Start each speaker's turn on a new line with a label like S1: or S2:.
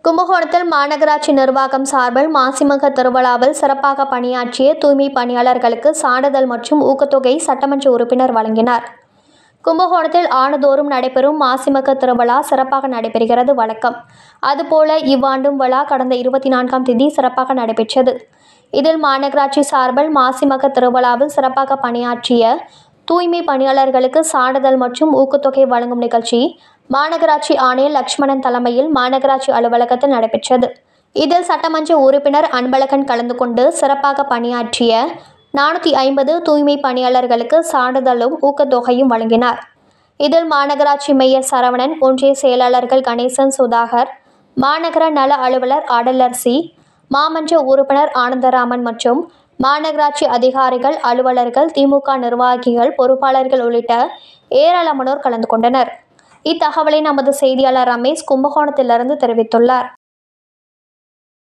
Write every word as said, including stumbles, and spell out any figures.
S1: கும்பகோணத்தில் மாநகராட்சி நிர்வாகம் சார்பில் மாசிமக திருவிழாவில் சிறப்பாக பணியாற்றிய தூய்மை பணியாளர்களுக்கு சான்றிதழ் மற்றும் ஊக்கத்தொகை சட்டமன்ற உறுப்பினர் வழங்கினார். கும்பகோணத்தில் ஆண்டுதோறும் நடைபெறும் மாசிமக திருவிழா சிறப்பாக நடைபெறுகிறது வழக்கம். அதுபோல இவ்வாண்டும் விழா கடந்த இருபத்தி நான்காம் தேதி சிறப்பாக நடைபெற்றது. இதில் மாநகராட்சி சார்பில் மாசிமக திருவிழாவில் சிறப்பாக பணியாற்றிய தூய்மை பணியாளர்களுக்கு சான்றிதழ் மற்றும் ஊக்கத்தொகை வழங்கும் நிகழ்ச்சி மாநகராட்சி ஆணையர் லட்சுமணன் தலைமையில் மாநகராட்சி அலுவலகத்தில் நடைபெற்றது. இதில் சட்டமன்ற உறுப்பினர் அன்பழகன் கலந்து கொண்டு சிறப்பாக பணியாற்றிய நானூற்றி ஐம்பது தூய்மை பணியாளர்களுக்கு சான்றிதழும் ஊக்கத்தொகையும் வழங்கினார். இதில் மாநகராட்சி மேயர் சரவணன், ஒன்றிய செயலாளர்கள் கணேசன், சுதாகர், மாநகர நல அலுவலர் ஆடலரசி, மாமன்ற உறுப்பினர் ஆனந்தராமன் மற்றும் மாநகராட்சி அதிகாரிகள், அலுவலர்கள், திமுக நிர்வாகிகள், பொறுப்பாளர்கள் உள்ளிட்ட ஏராளமானோர் கலந்து கொண்டனர். இத்தகவலை நமது செய்தியாளர் ரமேஷ் கும்பகோணத்திலிருந்து தெரிவித்துள்ளார்.